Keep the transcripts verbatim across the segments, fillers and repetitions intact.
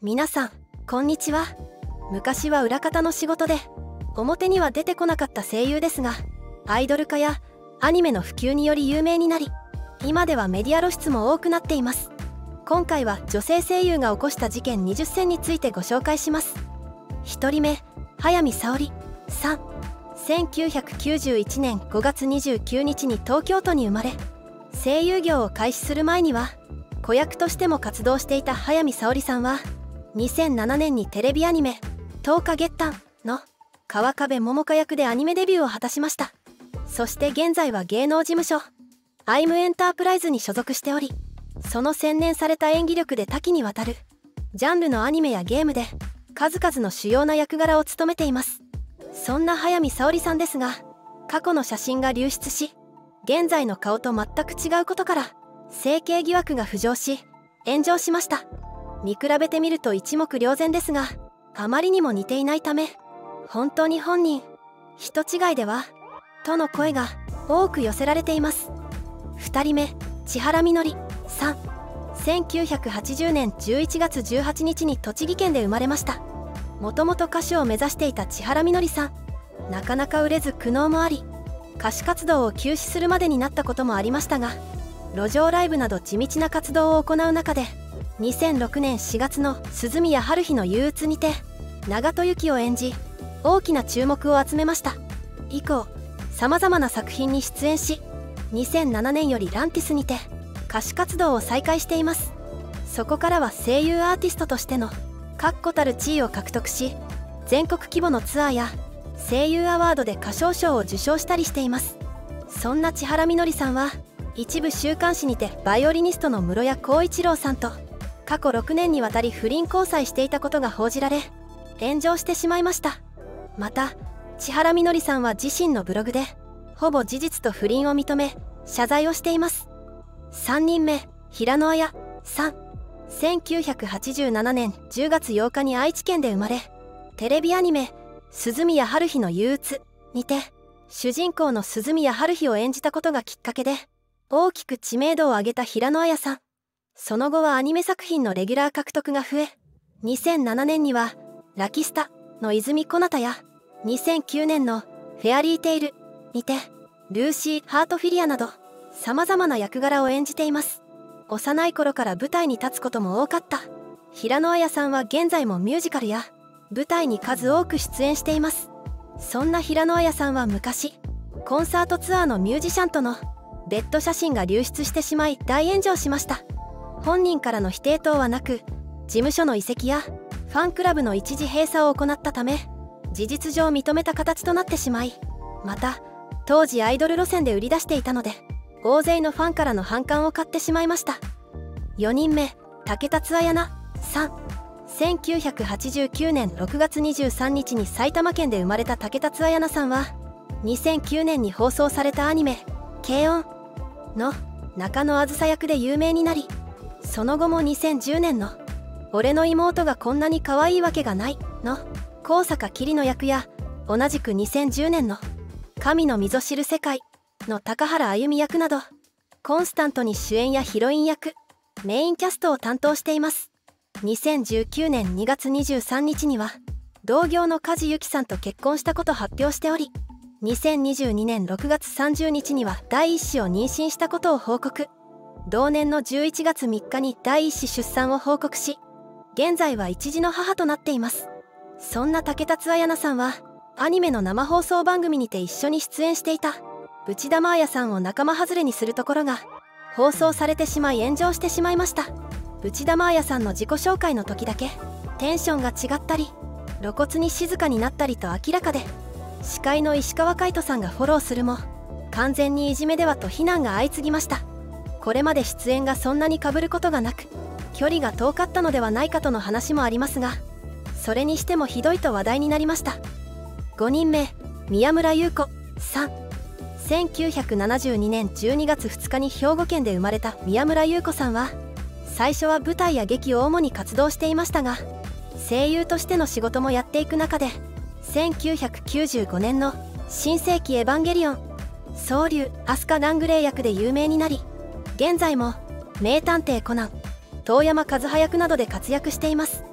皆さんこんにちは。昔は裏方の仕事で表には出てこなかった声優ですが、アイドル化やアニメの普及により有名になり、今ではメディア露出も多くなっています。今回は女性声優が起こした事件にじゅっせんについてご紹介します。ひとりめ、早見沙織さん。せんきゅうひゃくきゅうじゅういちねんごがつにじゅうくにちに東京都に生まれ、声優業を開始する前には子役としても活動していた早見沙織さんは、にせんななねんにテレビアニメ「とおか月間」の川壁桃香役でアニメデビューを果たしました。そして現在は芸能事務所アイムエンタープライズに所属しており、その洗練された演技力で多岐にわたるジャンルのアニメやゲームで数々の主要な役柄を務めています。そんな早見沙織さんですが、過去の写真が流出し、現在の顔と全く違うことから整形疑惑が浮上し炎上しました。見比べてみると一目瞭然ですが、あまりにも似ていないため、本当に本人人違いではとの声が多く寄せられています。ふたりめ、千原みのりさん。せんきゅうひゃくはちじゅうねんじゅういちがつじゅうはちにちに栃木県で生まれました。もともと歌手を目指していた千原みのりさん、なかなか売れず苦悩もあり、歌手活動を休止するまでになったこともありましたが、路上ライブなど地道な活動を行う中で、にせんろくねんしがつの涼宮ハルヒの憂鬱にて長門由紀を演じ、大きな注目を集めました。以降さまざまな作品に出演し、にせんななねんよりランティスにて歌手活動を再開しています。そこからは声優アーティストとしての確固たる地位を獲得し、全国規模のツアーや声優アワードで歌唱賞を受賞したりしています。そんな千原みのりさんは、一部週刊誌にてバイオリニストの室谷浩一郎さんと過去ろくねんにわたり不倫交際していたことが報じられ、炎上してしまいました。また千原みのりさんは自身のブログでほぼ事実と不倫を認め謝罪をしています。さんにんめ、平野綾さん。せんきゅうひゃくはちじゅうななねんじゅうがつようかに愛知県で生まれ、テレビアニメ「涼宮ハルヒの憂鬱」にて主人公の涼宮ハルヒを演じたことがきっかけで大きく知名度を上げた平野綾さん。その後はアニメ作品のレギュラー獲得が増え、にせんななねんには「ラキスタ」の泉小太やにせんきゅうねんの「フェアリーテイル」にてルーシー・ハートフィリアなどさまざまな役柄を演じています。幼い頃から舞台に立つことも多かった平野綾さんは、現在もミュージカルや舞台に数多く出演しています。そんな平野綾さんは昔、コンサートツアーのミュージシャンとのベッド写真が流出してしまい大炎上しました。本人からの否定等はなく、事務所の移籍やファンクラブの一時閉鎖を行ったため、事実上認めた形となってしまい、また当時アイドル路線で売り出していたので、大勢のファンからの反感を買ってしまいました。よにんめ、竹達彩奈さん。せんきゅうひゃくはちじゅうきゅうねんろくがつにじゅうさんにちに埼玉県で生まれた竹達彩奈さんは、にせんきゅうねんに放送されたアニメ「軽音」の中野あずさ役で有名になり、その後もにせんじゅうねんの「俺の妹がこんなに可愛いわけがない」の高坂桐乃役や、同じくにせんじゅうねんの「神の溝知る世界」の高原あゆみ役など、コンスタントに主演やヒロイン役、メインキャストを担当しています。にせんじゅうきゅうねんにがつにじゅうさんにちには同業の梶由紀さんと結婚したことを発表しており、にせんにじゅうにねんろくがつさんじゅうにちには第一子を妊娠したことを報告。同年のじゅういちがつみっかに第一子出産を報告し、現在は一児の母となっています。そんな竹達彩奈さんは、アニメの生放送番組にて一緒に出演していた内田真礼さんを仲間外れにするところが放送されてしまい炎上してしまいました。内田真礼さんの自己紹介の時だけテンションが違ったり、露骨に静かになったりと明らかで、司会の石川海人さんがフォローするも完全にいじめではと非難が相次ぎました。これまで出演がそんなに被ることがなく、距離が遠かったのではないかとの話もありますが、それにしてもひどいと話題になりました。ごにんめ、宮村優子さん。せんきゅうひゃくななじゅうにねんじゅうにがつふつかに兵庫県で生まれた宮村優子さんは、最初は舞台や劇を主に活動していましたが、声優としての仕事もやっていく中で、せんきゅうひゃくきゅうじゅうごねんの「新世紀エヴァンゲリオン」蒼龍飛鳥ラングレー役で有名になり、現在も「名探偵コナン」遠山和葉役などで活躍しています。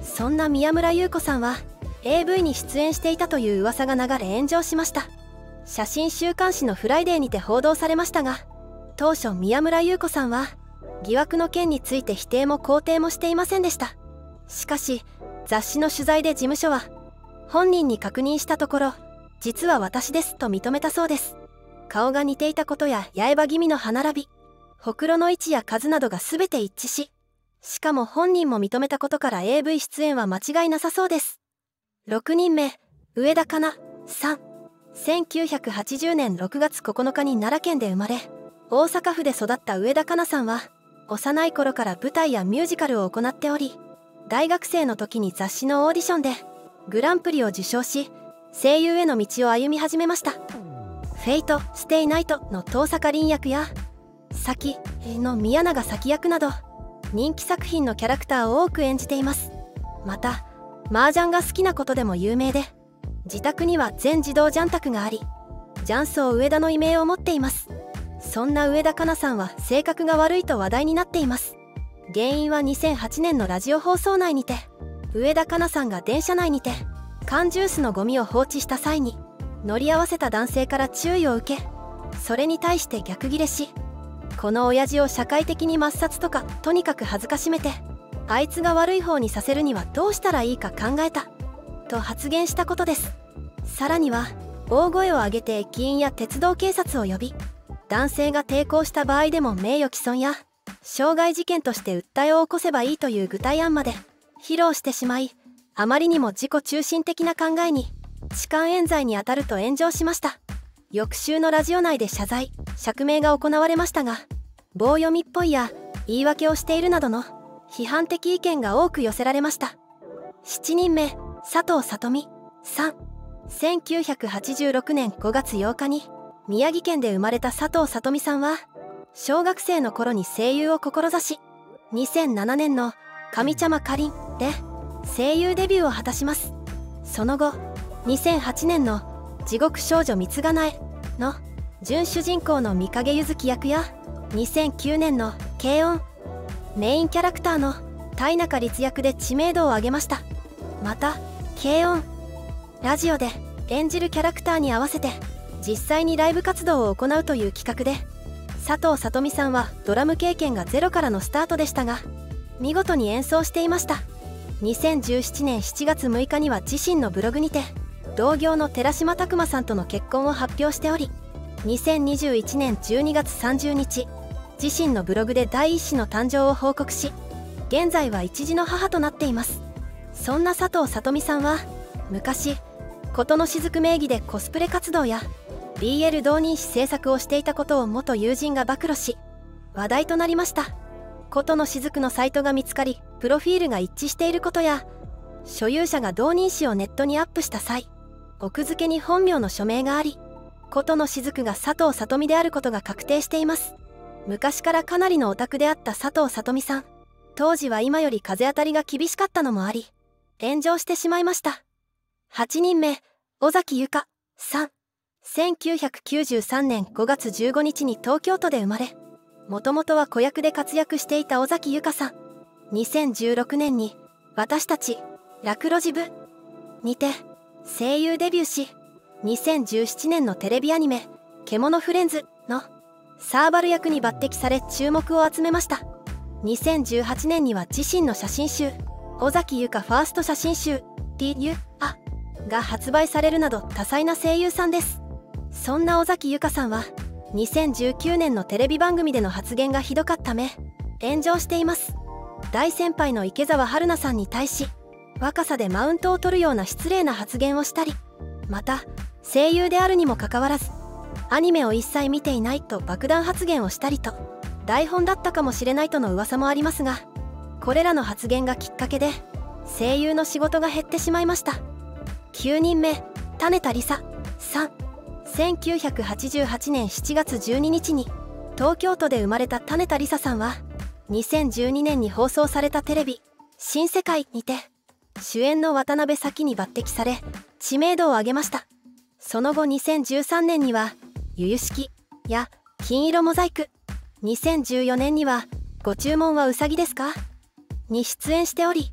そんな宮村優子さんは エーブイ に出演していたという噂が流れ炎上しました。写真週刊誌のフライデーにて報道されましたが、当初宮村優子さんは疑惑の件について否定も肯定もしていませんでした。しかし雑誌の取材で事務所は本人に確認したところ、実は私ですと認めたそうです。顔が似ていたことや八重歯気味の歯並び、ほくろの位置や数などが全て一致し、しかも本人も認めたことから エーブイ 出演は間違いなさそうです。ろくにんめ、上田香奈さん。せんきゅうひゃくはちじゅうねんろくがつここのかに奈良県で生まれ、大阪府で育った上田香奈さんは幼い頃から舞台やミュージカルを行っており、大学生の時に雑誌のオーディションでグランプリを受賞し、声優への道を歩み始めました。フェイト・ステイ・ナイトの遠坂凛役や咲の宮永咲役など人気作品のキャラクターを多く演じています。また麻雀が好きなことでも有名で、自宅には全自動雀卓があり、雀荘上田の異名を持っています。そんな上田香奈さんは性格が悪いと話題になっています。原因はにせんはちねんのラジオ放送内にて、上田香奈さんが電車内にて缶ジュースのゴミを放置した際に乗り合わせた男性から注意を受け、それに対して逆ギレし、この親父を社会的に抹殺とかとにかく恥ずかしめて、あいつが悪い方にさせるにはどうしたらいいか考えたと発言したことです。さらには大声を上げて駅員や鉄道警察を呼び、男性が抵抗した場合でも名誉毀損や傷害事件として訴えを起こせばいいという具体案まで披露してしまい、あまりにも自己中心的な考えに痴漢冤罪に当たると炎上しました。翌週のラジオ内で謝罪釈明が行われましたが、棒読みっぽいや言い訳をしているなどの批判的意見が多く寄せられました。しちにんめ、佐藤さとみさん。せんきゅうひゃくはちじゅうろくねんごがつようかに宮城県で生まれた佐藤さとみさんは、小学生の頃に声優を志し、にせんななねんの「上茶間かりん」で声優デビューを果たします。その後にせんはちねんの「地獄少女三つがなえ」の準主人公の三影柚月役や、にせんきゅうねんの「軽音」メインキャラクターの田井中律役で知名度を上げました。また軽音ラジオで演じるキャラクターに合わせて実際にライブ活動を行うという企画で、佐藤さとみさんはドラム経験がゼロからのスタートでしたが、見事に演奏していました。にせんじゅうななねんしちがつむいかには自身のブログにて同業の寺島拓磨さんとの結婚を発表しており、にせんにじゅういちねんじゅうにがつさんじゅうにち自身のブログで第一子の誕生を報告し、現在は一児の母となっています。そんな佐藤さとみさんは昔琴の雫名義でコスプレ活動や ビーエル 同人誌制作をしていたことを元友人が暴露し話題となりました。琴の雫のサイトが見つかり、プロフィールが一致していることや、所有者が同人誌をネットにアップした際、奥付けに本名の署名があり、琴の雫が佐藤さとみであることが確定しています。昔からかなりのオタクであった佐藤さとみさん、当時は今より風当たりが厳しかったのもあり炎上してしまいました。はちにんめ、尾崎由香さん。せんきゅうひゃくきゅうじゅうさんねんごがつじゅうごにちに東京都で生まれ、もともとは子役で活躍していた尾崎由香さん。にせんじゅうろくねんに私たちラクロジ部にて声優デビューし、にせんじゅうななねんのテレビアニメ「獣フレンズ」のサーバル役に抜擢され注目を集めました。にせんじゅうはちねんには自身の写真集「尾崎由香ファースト写真集 ディーユーア」が発売されるなど多彩な声優さんです。そんな尾崎由香さんはにせんじゅうきゅうねんのテレビ番組での発言がひどかったため炎上しています。大先輩の池澤春菜さんに対し若さでマウントを取るような失礼な発言をしたり、また声優であるにもかかわらずアニメを一切見ていないと爆弾発言をしたりと、台本だったかもしれないとの噂もありますが、これらの発言がきっかけで声優の仕事が減ってしまいました。きゅうにんめ、種田理沙さん。せんきゅうひゃくはちじゅうはちねんしちがつじゅうににちに東京都で生まれた種田理沙さんはにせんじゅうにねんに放送されたテレビ「新世界」にて主演の渡辺咲に抜擢され知名度を上げました。その後にせんじゅうさんねんには「ゆゆしき」や「金色モザイク」、にせんじゅうよねんには「ご注文はうさぎですか?」に出演しており、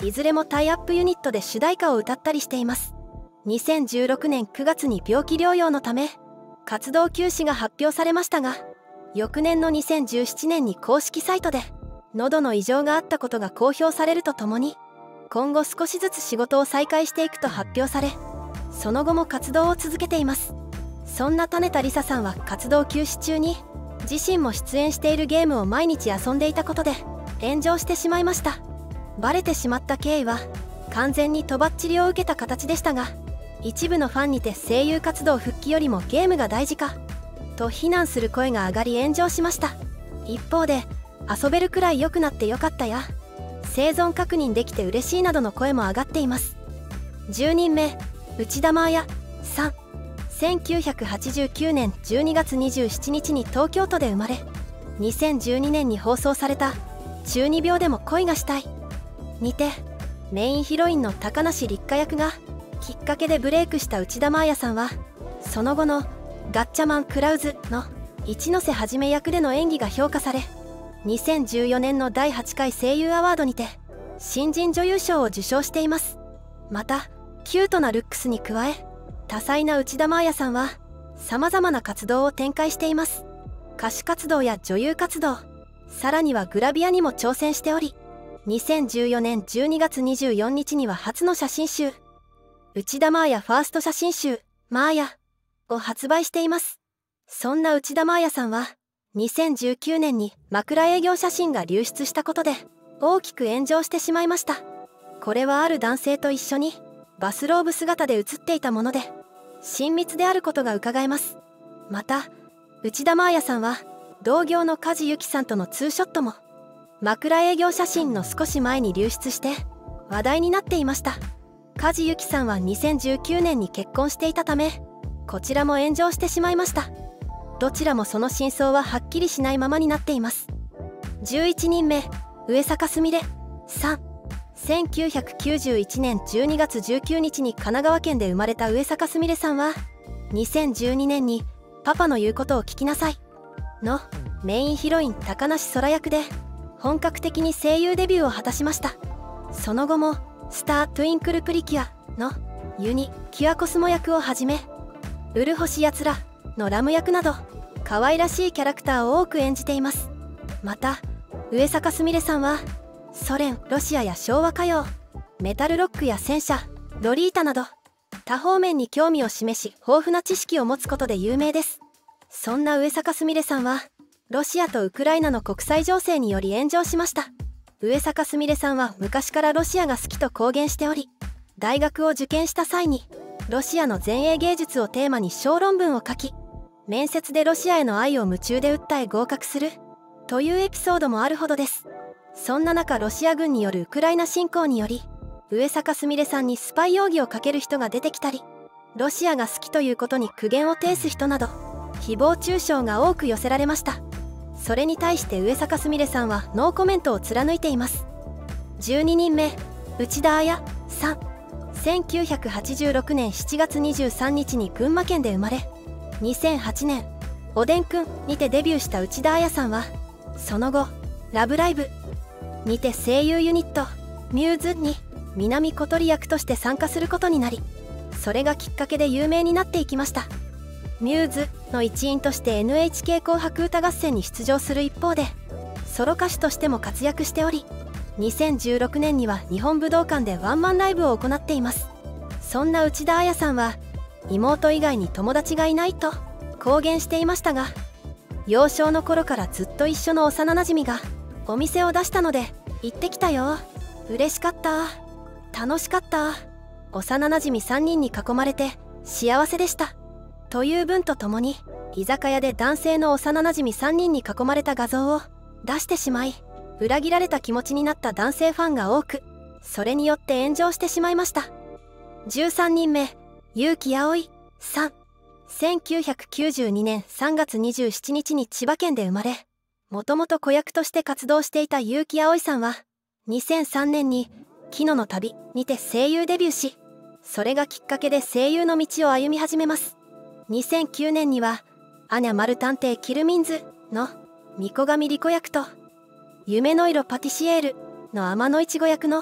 いずれもタイアップユニットで主題歌を歌ったりしています。にせんじゅうろくねんくがつに病気療養のため活動休止が発表されましたが、翌年のにせんじゅうななねんに公式サイトで喉の異常があったことが公表されるとともに、今後少しずつ仕事を再開していくと発表され、その後も活動を続けています。そんな種田理沙さんは活動休止中に自身も出演しているゲームを毎日遊んでいたことで炎上してしまいました。バレてしまった経緯は完全にとばっちりを受けた形でしたが、一部のファンにて声優活動復帰よりもゲームが大事かと非難する声が上がり炎上しました。一方で遊べるくらい良くなってよかったや生存確認できて嬉しいなどの声も上がっています。じゅうにんめ、内田真彩さん。せんきゅうひゃくはちじゅうきゅうねんじゅうにがつにじゅうしちにちに東京都で生まれ、にせんじゅうにねんに放送された中二病でも恋がしたいにてメインヒロインの高梨立花役がきっかけでブレイクした内田真彩さんは、その後のガッチャマンクラウズの一ノ瀬はじめ役での演技が評価され、にせんじゅうよねんのだいはちかい声優アワードにて新人女優賞を受賞しています。またキュートなルックスに加え多彩な内田真彩さんはさまざまな活動を展開しています。歌手活動や女優活動、さらにはグラビアにも挑戦しており、にせんじゅうよねんじゅうにがつにじゅうよっかには初の写真集内田真彩ファースト写真集真彩を発売しています。そんな内田真彩さんはにせんじゅうきゅうねんに枕営業写真が流出したことで大きく炎上してしまいました。これはある男性と一緒にバスローブ姿で写っていたもので親密であることがうかがえます。また内田真彩さんは同業の梶由紀さんとのツーショットも枕営業写真の少し前に流出して話題になっていました。梶由紀さんはにせんじゅうきゅうねんに結婚していたため、こちらも炎上してしまいました。どちらもその真相ははっきりしないままになっています。じゅういちにんめ、上坂すみれさん。せんきゅうひゃくきゅうじゅういちねんじゅうにがつじゅうくにちに神奈川県で生まれた上坂すみれさんは、にせんじゅうにねんに「パパの言うことを聞きなさい」のメインヒロイン高梨空役で本格的に声優デビューを果たしました。その後も「スター・トゥインクル・プリキュア」のユニ・キュアコスモ役をはじめ「ウル星やつら」のラム役など可愛らしいキャラクターを多く演じています。また上坂すみれさんはソ連、ロシアや昭和歌謡、メタルロックや戦車、ロリータなど多方面に興味を示し豊富な知識を持つことで有名です。そんな上坂すみれさんはロシアとウクライナの国際情勢により炎上しました。上坂すみれさんは昔からロシアが好きと公言しており、大学を受験した際にロシアの前衛芸術をテーマに小論文を書き、面接でロシアへの愛を夢中で訴え合格するというエピソードもあるほどです。そんな中、ロシア軍によるウクライナ侵攻により上坂すみれさんにスパイ容疑をかける人が出てきたり、ロシアが好きということに苦言を呈す人など誹謗中傷が多く寄せられました。それに対して上坂すみれさんはノーコメントを貫いています。じゅうににんめ、内田彩さん。せんきゅうひゃくはちじゅうろくねんしちがつにじゅうさんにちに群馬県で生まれ、にせんはちねん「おでんくん」にてデビューした内田彩さんは、その後「ラブライブ!」にて声優ユニットミューズに南小鳥役として参加することになり、それがきっかけで有名になっていきました。ミューズの一員として エヌエイチケー 紅白歌合戦に出場する一方で、ソロ歌手としても活躍しており、にせんじゅうろくねんには日本武道館でワンマンライブを行っています。そんな内田彩さんは妹以外に友達がいないと公言していましたが、幼少の頃からずっと一緒の幼なじみがお店を出したので行ってきたよ、嬉しかった、楽しかった、幼なじみさんにんに囲まれて幸せでしたという文とともに、居酒屋で男性の幼なじみさんにんに囲まれた画像を出してしまい、裏切られた気持ちになった男性ファンが多く、それによって炎上してしまいました。じゅうさんにんめ、結城葵さん。せんきゅうひゃくきゅうじゅうにねんさんがつにじゅうしちにちに千葉県で生まれ、もともと子役として活動していた結城葵さんはにせんさんねんに「キノの旅」にて声優デビューし、それがきっかけで声優の道を歩み始めます。にせんきゅうねんには「アニャ・マル探偵キルミンズ」の御子神莉子役と「夢の色パティシエール」の天野いちご役の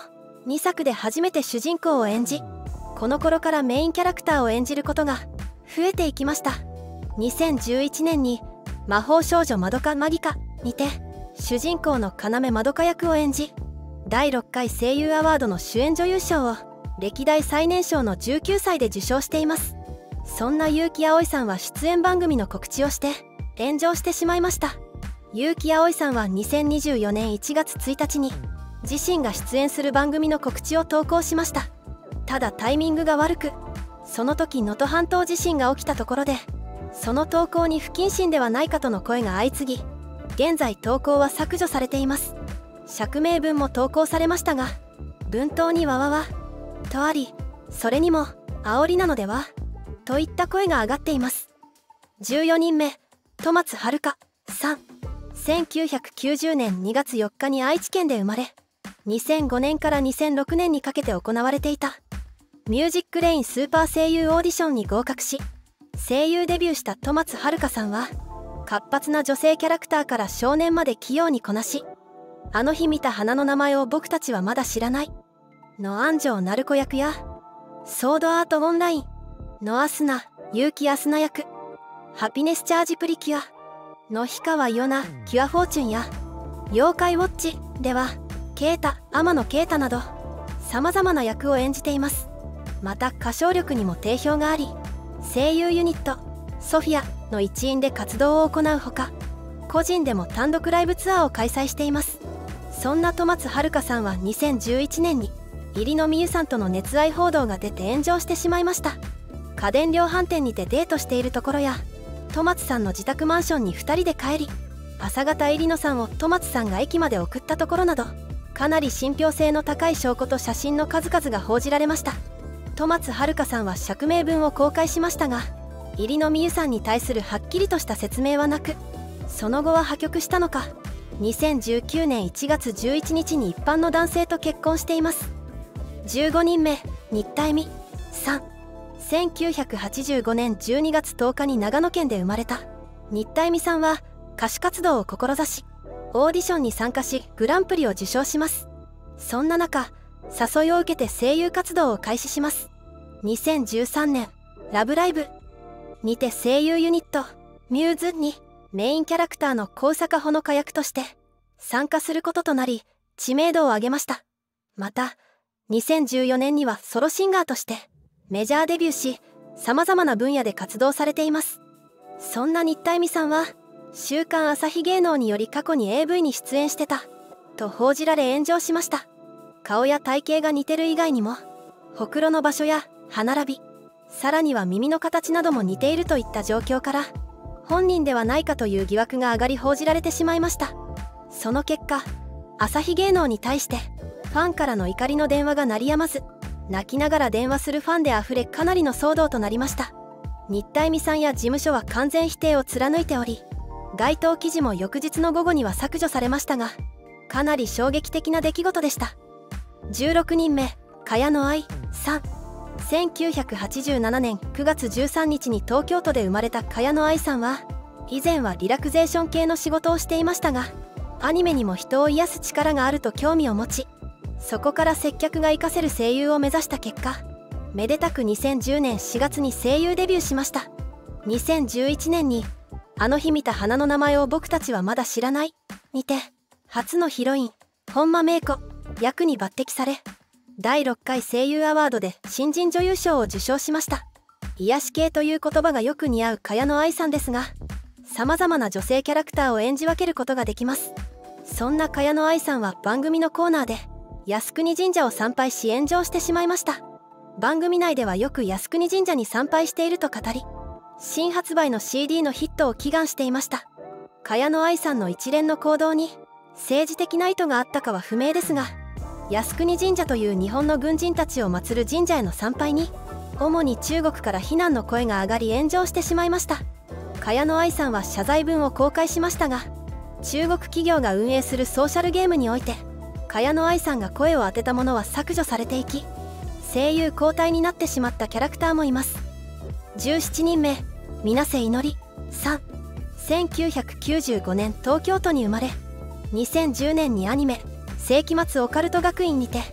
にさくで初めて主人公を演じ、この頃からメインキャラクターを演じることが増えていきました。にせんじゅういちねんに「魔法少女まどかマギカ」にて主人公の要まどか役を演じ、だいろっかい声優アワードの主演女優賞を歴代最年少のじゅうきゅうさいで受賞しています。そんな結城葵さんは出演番組の告知をして炎上してしまいました。結城葵さんはにせんにじゅうよねんいちがつついたちに自身が出演する番組の告知を投稿しました。ただタイミングが悪く、その時能登半島地震が起きたところで、その投稿に不謹慎ではないかとの声が相次ぎ、現在投稿は削除されています。釈明文も投稿されましたが、文頭にわわわとあり、それにも煽りなのではといった声が上がっています。じゅうよにんめ、戸松遥さん。せんきゅうひゃくきゅうじゅうねんにがつよっかに愛知県で生まれ、にせんごねんからにせんろくねんにかけて行われていたミュージックレインスーパー声優オーディションに合格し、声優デビューした戸松遥さんは活発な女性キャラクターから少年まで器用にこなし、あの日見た花の名前を僕たちはまだ知らないの安城鳴子役や、ソードアートオンラインのアスナ結城アスナ役、ハピネスチャージプリキュアの氷川伊代菜キュアフォーチュンや、妖怪ウォッチでは啓太天野啓太などさまざまな役を演じています。また歌唱力にも定評があり、声優ユニットソフィアの一員で活動を行うほか、個人でも単独ライブツアーを開催しています。そんな戸松遥さんはにせんじゅういちねんに入野美優さんとの熱愛報道が出て炎上してしまいました。家電量販店にてデートしているところや、戸松さんの自宅マンションにふたりで帰り、朝方入野さんを戸松さんが駅まで送ったところなど、かなり信憑性の高い証拠と写真の数々が報じられました。戸松遥さんは釈明文を公開しましたが、入野美優さんに対するはっきりとした説明はなく、その後は破局したのか、にせんじゅうきゅうねんいちがつじゅういちにちに一般の男性と結婚しています。じゅうごにんめ、新田恵美さん。せんきゅうひゃくはちじゅうごねんじゅうにがつとおかに長野県で生まれた新田恵美さんは、歌手活動を志しオーディションに参加しグランプリを受賞します。そんな中、誘いを受けて声優活動を開始します。にせんじゅうさんねん「ラブライブ!」にて声優ユニットミューズにメインキャラクターの高坂ほのか役として参加することとなり、知名度を上げました。またにせんじゅうよねんにはソロシンガーとしてメジャーデビューし、さまざまな分野で活動されています。そんな新田恵美さんは週刊朝日芸能により過去に エーブイ に出演してたと報じられ炎上しました。顔や体型が似てる以外にも、ほくろの場所や歯並び、さらには耳の形なども似ているといった状況から、本人ではないかという疑惑が上がり報じられてしまいました。その結果、朝日芸能に対してファンからの怒りの電話が鳴りやまず、泣きながら電話するファンであふれ、かなりの騒動となりました。新田恵美さんや事務所は完全否定を貫いており、該当記事も翌日の午後には削除されましたが、かなり衝撃的な出来事でした。じゅうろくにんめ、茅野愛さん。せんきゅうひゃくはちじゅうななねんくがつじゅうさんにちに東京都で生まれた茅野愛さんは、以前はリラクゼーション系の仕事をしていましたが、アニメにも人を癒す力があると興味を持ち、そこから接客が活かせる声優を目指した結果、めでたくにせんじゅうねんしがつに声優デビューしました。にせんじゅういちねんに「あの日見た花の名前を僕たちはまだ知らない」にて初のヒロイン本間芽衣子役に抜擢され、だいろっかい声優アワードで新人女優賞を受賞しました。癒し系という言葉がよく似合う茅野愛さんですが、さまざまな女性キャラクターを演じ分けることができます。そんな茅野愛さんは番組のコーナーで靖国神社を参拝し炎上してしまいました。番組内ではよく靖国神社に参拝していると語り、新発売の シーディー のヒットを祈願していました。茅野愛さんの一連の行動に政治的な意図があったかは不明ですが、靖国神社という日本の軍人たちを祀る神社への参拝に主に中国から非難の声が上がり炎上してしまいました。茅野愛さんは謝罪文を公開しましたが、中国企業が運営するソーシャルゲームにおいて茅野愛さんが声を当てたものは削除されていき、声優交代になってしまったキャラクターもいます。じゅうしちにんめ、水瀬いのりさん。せんきゅうひゃくきゅうじゅうごねん東京都に生まれ、にせんじゅうねんにアニメ「世紀末オカルト学院」にて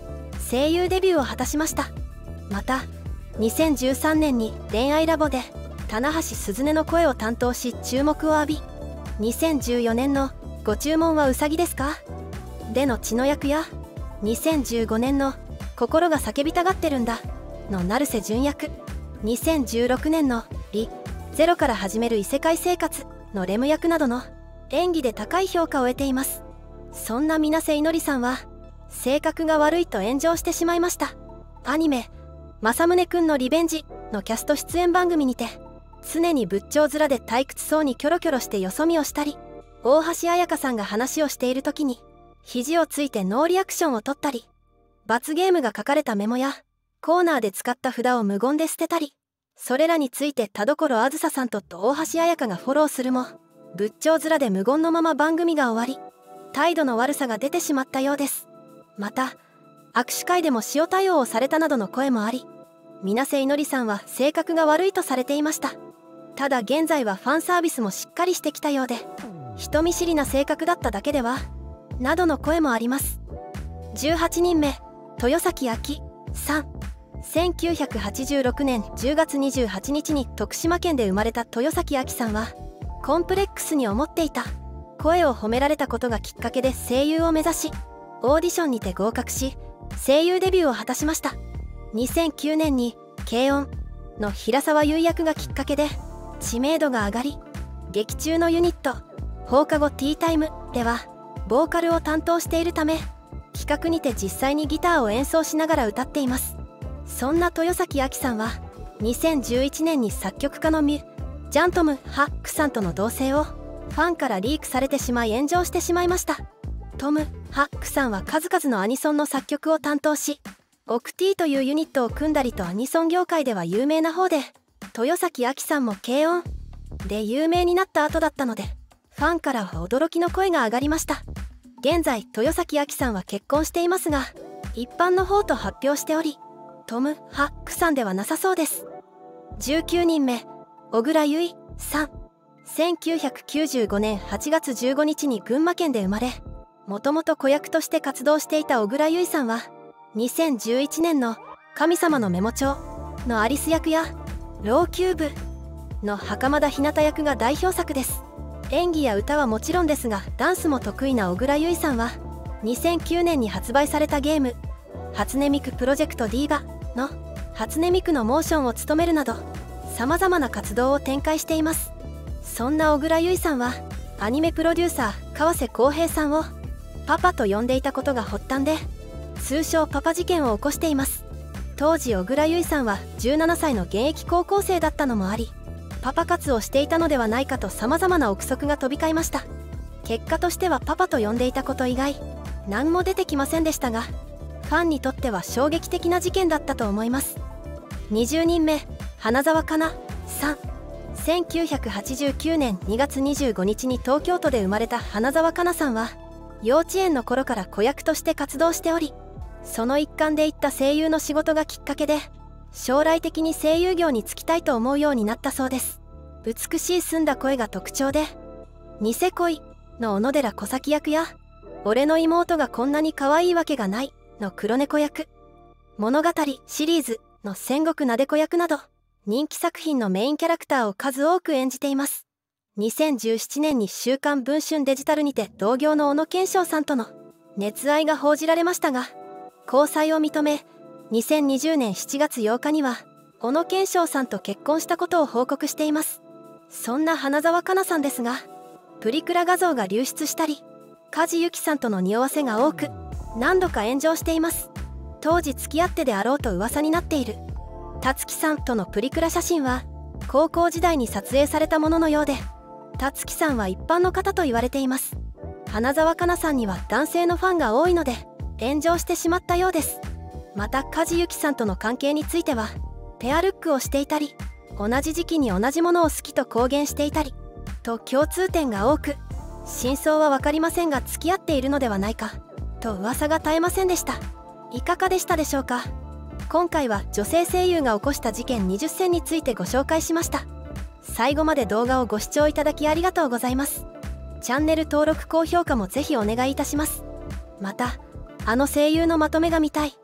声優デビューを果たしました。またにせんじゅうさんねんに恋愛ラボで棚橋鈴音の声を担当し注目を浴び、にせんじゅうよねんの「ご注文はうさぎですか?」での血の役や、にせんじゅうごねんの「心が叫びたがってるんだ」の成瀬純役、にせんじゅうろくねんの「リ・ゼロから始める異世界生活」のレム役などの演技で高い評価を得ています。そんな水瀬いのりさんは性格が悪いと炎上してしまいました。アニメ「政宗くんのリベンジ」のキャスト出演番組にて、常に仏頂面で退屈そうにキョロキョロしてよそ見をしたり、大橋彩香さんが話をしている時に肘をついてノーリアクションを取ったり、罰ゲームが書かれたメモやコーナーで使った札を無言で捨てたり、それらについて田所あずささんと大橋彩香がフォローするも、仏頂面で無言のまま番組が終わり、態度の悪さが出てしまったようです。また握手会でも塩対応をされたなどの声もあり、水瀬いのりさんは性格が悪いとされていました。ただ現在はファンサービスもしっかりしてきたようで、人見知りな性格だっただけではなどの声もあります。じゅうはちにんめ、豊崎亜紀さん。せんきゅうひゃくはちじゅうろくねんじゅうがつにじゅうはちにちに徳島県で生まれた豊崎亜紀さんは、コンプレックスに思っていた声を褒められたことがきっかけで声優を目指し、オーディションにて合格し声優デビューを果たしました。にせんきゅうねんに「軽音」の平沢優役がきっかけで知名度が上がり、劇中のユニット「放課後ティータイム」ではボーカルを担当しているため、企画にて実際にギターを演奏しながら歌っています。そんな豊崎亜紀さんはにせんじゅういちねんに作曲家のミュジャントム・ハックさんとの同棲をファンからリークされてしまい炎上してしまいました。トム・ハックさんは数々のアニソンの作曲を担当し、オクティというユニットを組んだりとアニソン業界では有名な方で、豊崎亜紀さんも軽音で有名になった後だったので、ファンからは驚きの声が上がりました。現在豊崎亜紀さんは結婚していますが、一般の方と発表しており、トム・ハックさんではなさそうです。じゅうきゅうにんめ、小倉優衣さん。せんきゅうひゃくきゅうじゅうごねんはちがつじゅうごにちに群馬県で生まれ、もともと子役として活動していた小倉優衣さんはにせんじゅういちねんの「神様のメモ帳」のアリス役や老朽部の袴田ひなた役が代表作です。演技や歌はもちろんですが、ダンスも得意な小倉優衣さんはにせんきゅうねんに発売されたゲーム「初音ミクプロジェクト ディーバ」の初音ミクのモーションを務めるなど、さまざまな活動を展開しています。そんな小倉優衣さんはアニメプロデューサー川瀬浩平さんをパパと呼んでいたことが発端で、通称パパ事件を起こしています。当時小倉優衣さんはじゅうななさいの現役高校生だったのもあり、パパ活をしていたのではないかとさまざまな憶測が飛び交いました。結果としてはパパと呼んでいたこと以外何も出てきませんでしたが、ファンにとっては衝撃的な事件だったと思います。にじゅうにんめ、花澤香菜さん。せんきゅうひゃくはちじゅうきゅうねんにがつにじゅうごにちに東京都で生まれた花澤香菜さんは、幼稚園の頃から子役として活動しており、その一環で行った声優の仕事がきっかけで将来的に声優業に就きたいと思うようになったそうです。美しい澄んだ声が特徴で、ニセ恋の小野寺小咲役や俺の妹がこんなに可愛いわけがないの黒猫役、物語シリーズの戦国なで子役など人気作品のメインキャラクターを数多く演じています。にせんじゅうななねんに週刊文春デジタルにて同業の小野賢章さんとの熱愛が報じられましたが、交際を認め、にせんにじゅうねんしちがつようかには小野賢章さんと結婚したことを報告しています。そんな花澤香菜さんですが、プリクラ画像が流出したり、梶由紀さんとの匂わせが多く何度か炎上しています。当時付き合ってであろうと噂になっている辰木さんとのプリクラ写真は高校時代に撮影されたもののようで、辰木さんは一般の方と言われています。花澤香菜さんには男性のファンが多いので炎上してしまったようです。また梶由紀さんとの関係については、ペアルックをしていたり、同じ時期に同じものを好きと公言していたりと共通点が多く、真相は分かりませんが付き合っているのではないかと噂が絶えませんでした。いかがでしたでしょうか。今回は女性声優が起こした事件にじゅっせんについてご紹介しました。最後まで動画をご視聴いただきありがとうございます。チャンネル登録高評価もぜひお願いいたします。またあの声優のまとめが見たい、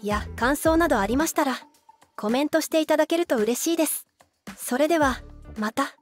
や感想などありましたらコメントしていただけると嬉しいです。それではまた。